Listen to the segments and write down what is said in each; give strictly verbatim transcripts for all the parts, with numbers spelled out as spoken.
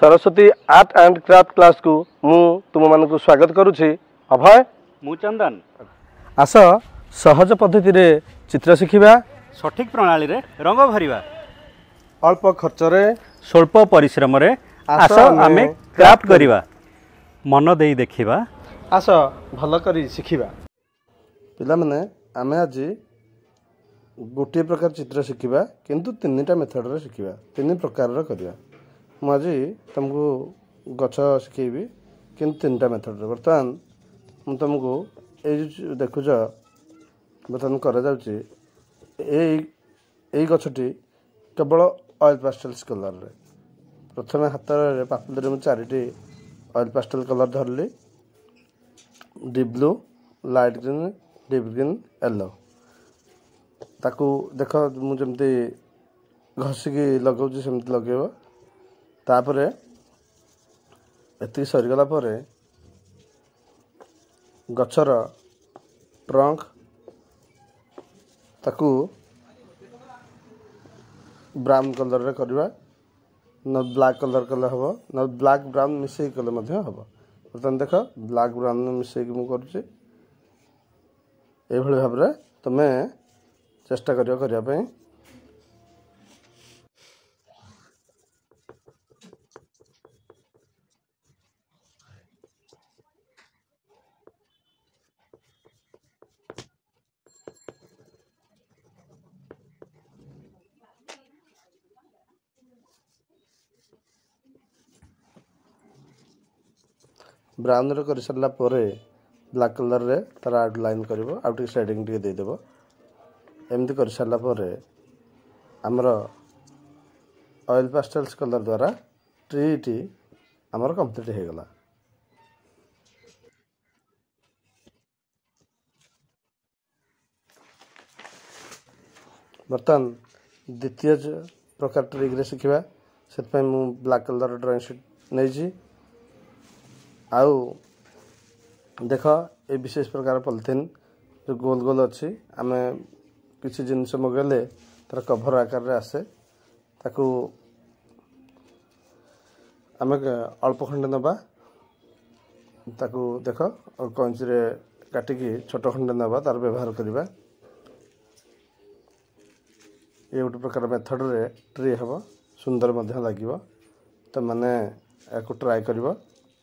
Saraswati art and craft class को मु तुम मान को स्वागत करुछि। अभय मु चंदन। आस सहज पद्धति रे चित्र शिखिबा, सठिक प्रणाली रे रंग भरिबा, अल्प खर्च रे स्वल्प परिश्रम रे आस आमे क्राफ्ट करिबा, मन देई देखिबा, आस भल करी शिखिबा। पिला माने आमे आज गोटे प्रकार चित्र शिखिबा किंतु तीनटा मेथड रे शिखिबा, तीन प्रकार रे करिया। मु आज तुमको गछ शिखेबी किंतु तीनटा मेथड रे। बर्तमान मु तुमको ए देखुछ बर्तमान करा जाउची ए गछटी केवल ऑयल पास्टेल्स कलर रे। प्रथमे हाथ रे पापुल रे मु चारिटी ऑयल पास्टेल कलर धरली, deep blue, light green, deep green, yellow. ताकू देख मु जमती घसिकी लगाउची सेमती लगेबो। तापरे एति सरीगला परे गछर ट्रंक ताकू ब्राउन कलर रे करबा, न ब्लैक कलर कले हबो, न ब्लैक ब्राउन मिसई कले मध्ये हबो। बर्तमान देख ब्लैक ब्राउन मिसई मु करछि। ए भଳି भाबरे तमे चेष्टा करियो करिया पई। ब्राउन रे कर सरला परे ब्लैक कलर रे तार आउटलाइन करिवो, आउट शेडिंग टिके दे देबो। एमती कर सरला परे हमर ऑयल पास्टेल्स कलर द्वारा ट्री टी हमर कंप्लीट हे गला। बर्तन द्वितीय प्रकार ट्री रे सिखिबा, सेत पय मु ब्लैक कलर ड्राइंग शीट नै छी। आउ देख ए विशेष प्रकार पॉलिथीन जो गोल गोल अच्छी आमे किसी जिनस मगेले तार कभर आकार रे आसे। ताकू आमे अल्प खंड नबा, ताकू देख और कंची रे काटिकी छोट खंड नबा, तार व्यवहार करिबा। ये गोटे प्रकार मेथड रे ट्री हबो, सुंदर मध्य लागिबो। तो माने याको ट्राई करिबो।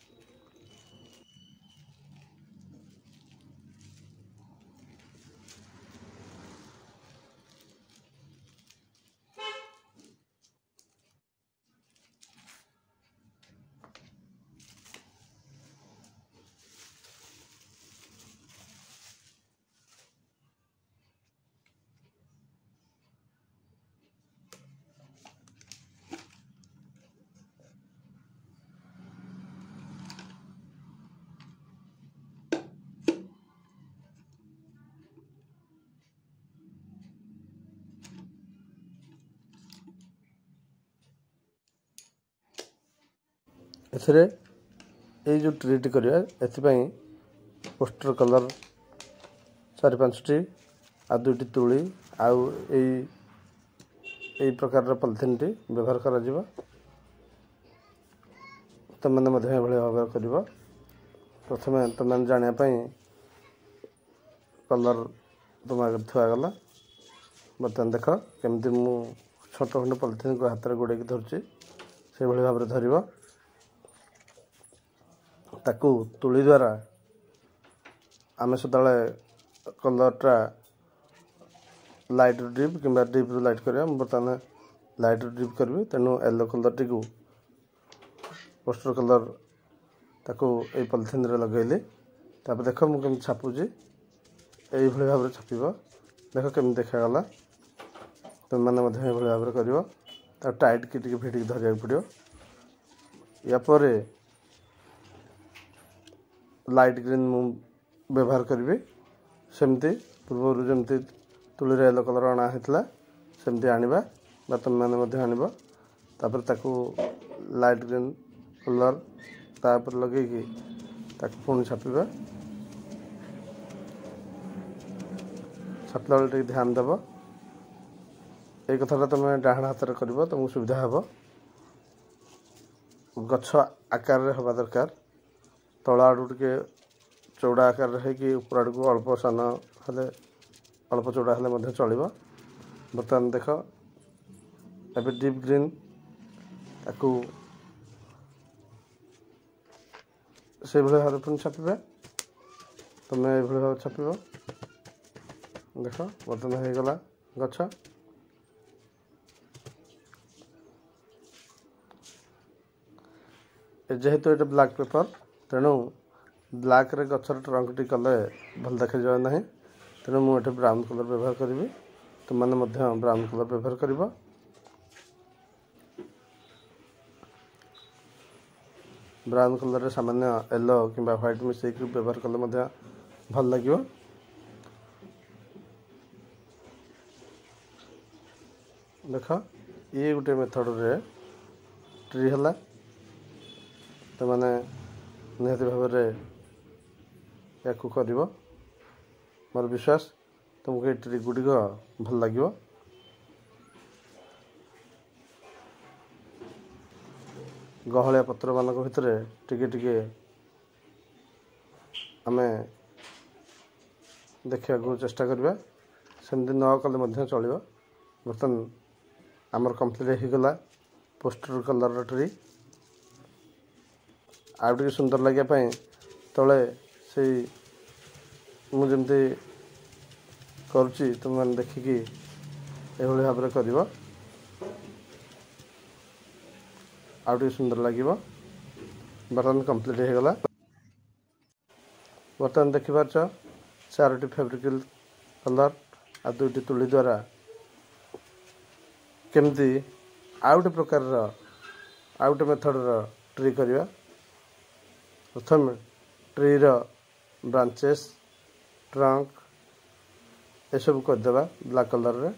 एथरे ए जो ट्रीट करिया एथिपई पोस्टर कलर चार पांचटी आ दुईटी तुली आउ ए ए प्रकार पॉलिथीन टी व्यवहार करा जिवो। तमने मध्य भले व्यवहार करिवो। प्रथमे तमने जानिया पई कलर तुम आगे थुआ गला। बर्तमान देख केमती मु छोट खंड पॉलिथीन को हाथ रे गोड़े की धरछि, से भली भाबरे धरिवो। ताकू तुली द्वारा आमे सदाले कलरटा लाइट ड्रिप किंबा डीप लाइट करिया। बर्तमान लाइट ड्रिप करबी, तेनु येलो कलर टी को पोस्टर कलर ताकू ए पॉलिथीन रे लगेली। तापर देखो मु केम छापुजी, एई भली भाबरे छापिबो। देखो केम देखा गला। तो माने मधे ए भली भाबरे करिवो। ता टाइट की टिके फिटिक धरिया पड़ियो। या परे लाइट ग्रीन मु व्यवहार करिवे। सेमती पूर्व जमती तुली रे येलो कलर आना हेतला सेमती आनिबा, बा तुम माने मधे आनिबो। तापर ताकू लाइट ग्रीन कलर तापर लगे की ताकू पुणी छापिबा। छापला बेले ध्यान देव। ए कथाटा तुम डाहाण हाथ रे करबो तुमको सुविधा हेबो। गछ आकार हवा दरकार तल आड़ू टे चौड़ा आकार है ऊपर आड़ को अल्प सान हेले अल्प चौड़ा हेले चलो। बर्तमान देख एबे डीप ग्रीन ताकू से भाव भाव पुणी छापे तुम ये भाव छाप देख बर्तमान हो गला गछ जेहेतु ये ब्लैक पेपर तेणु ब्लैक रे गछर ट्रंकटी कले भल देखा जाए ना तेणु मुझे ब्राउन कलर व्यवहार करी तुमने ब्राउन कलर व्यवहार कर ब्राउन कलर सामान्य येलो कि व्हाइट मिसेक व्यवहार कले भल लगे। देख ये गोटे मेथड रे ट्री है तो मैंने निहती भाव या कर मोर विश्वास तुमको ये ट्री गुड़िक भल लगे। गहलिया पत्र मान भितर टिके टिके आमे देखा चेष्टा करवा सेमती न कले चलो। बर्तमान आमर कंप्लीट हो गला पोस्टर कलर ट्री आउ टे सुंदर लगे तले से मुझे करुच्ची तुम मैंने देखिकी ये भाव में कर आउ टे सुंदर लगे। बर्तमान कंप्लीट हो गला। बर्तमान देखिपार चारोटी फेब्रिकल कलर आ दुईटी तुली द्वारा केमती आउटे प्रकार आउटे मेथड ट्री करवा। प्रथम ट्री ब्रांचेस ट्रंक ये सब करदे ब्लैक कलर रे।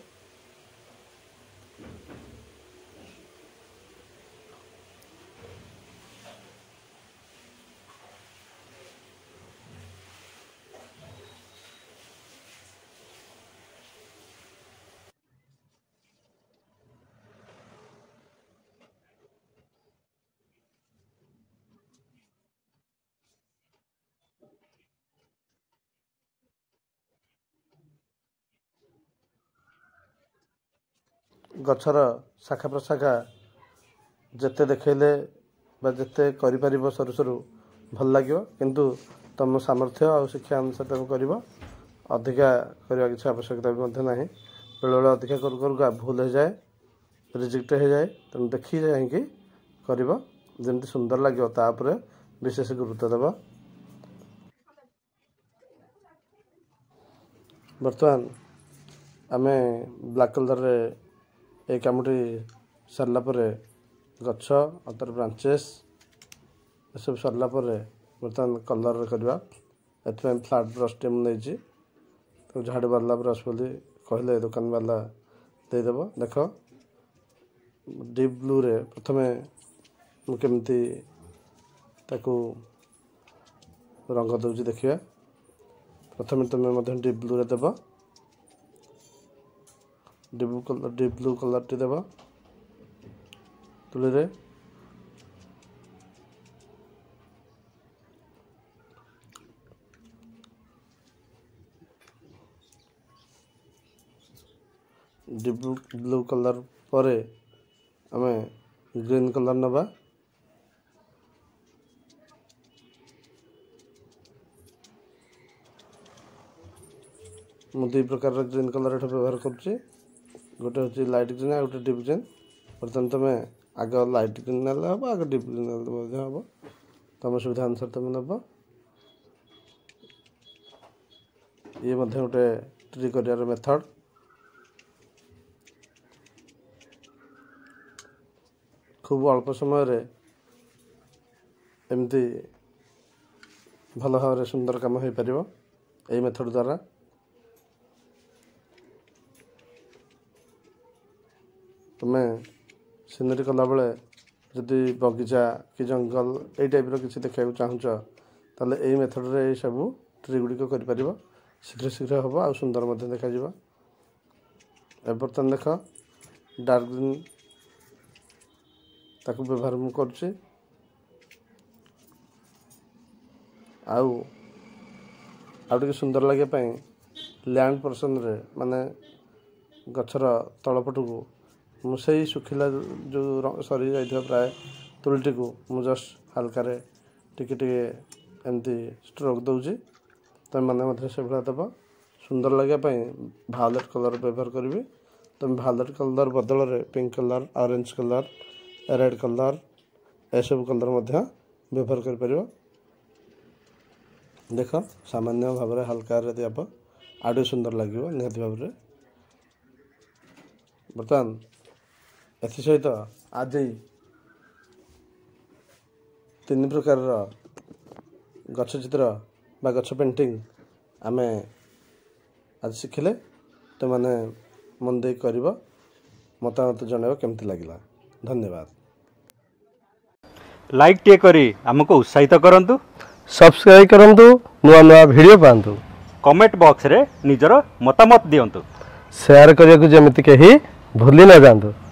गछर शाखा प्रशाखा जिते देखले जिते कर सरू सरू भल लगे किंतु तुम सामर्थ्य और शिक्षा अनुसार तुम कर अधिका करने किसी आवश्यकता भी ना बेले बेले अधिका करू करू भूल हो जाए रिजेक्ट हो जाए तुम देखी जाए करमती सुंदर लगे तापर विशेष गुरुत्व देव। बर्तमान आमे ब्लैक कलर रे ये कामटी सरला गछ और तार ब्रांचेस ये सब सरला बर्तमान कलर करवा। एथपाई फ्लाट ब्रश टे मुझे तो झाड़ वाला ब्रश बोली कहले दुकान वाला देदेव। देख डीप ब्लू रे प्रथमे मुझे ताकू रंग दूसरी देखिए। प्रथमे तुम्हें डीप ब्लू रे देव deep colour deep blue colour टी देव तुली रे। डीप ब्लू कलर परे आमे ग्रीन कलर नबा। मु दुई प्रकार ग्रीन कलर व्यवहार करुच्ची गोटे हूँ लाइट ग्रीन आ गोटे डीप ग्रीन। बर्तमान तुम आग लाइट ग्रीन ना हम आग डीप ग्रीन हम तुम सुविधा अनुसार तुम नब। ये गोटे ट्री कर मेथड खूब अल्प समय रे एमती भल भाव सुंदर काम हो पार यही मेथड द्वारा। तुम्हें सीनरी कला बेले जदि बगीचा कि जंगल ये टाइप किसी देखा चाहूच ताले यही मेथड रे सब ट्री गुड़िक कर शीघ्र शीघ्र हम आ सुंदर देखा। बर्तमान देख डार्क ग्रीन ताकू व्यवहार मु करुच्ची आउ आउ टिके सुंदर लगे लैंड पोर्शन रे माने गछर तलपट को मुझे सुखिला जो सरी जाइए प्राय तुलटी को मुझे जस्ट हल्का टिके टिके एमती स्ट्रोक दूची तुम मैंने से भाया दब सुंदर लगे भायोलेट कलर व्यवहार करी तुम भायोलेट कलर बदल में pink colour orange colour red colour एसबू कलर व्यवहार कर देख सामान्य भाव में हल्का देव आगे सुंदर लगे निहत भाव में बर्तमान एसत आज तीन प्रकार गछ चित्र बा गछ पेंटिंग आमे आज शिखिले तो मैंने मन दे कर मतामत जनइब केमती लगे धन्यवाद। लाइक टे करी हमको उत्साहित करंतु, सब्सक्राइब करंतु, नुआ नुआ वीडियो पांतु, कमेंट बॉक्स रे निजर मतामत दियंतु, शेयर करिया को जेमिति कहीं भूली न जांतु।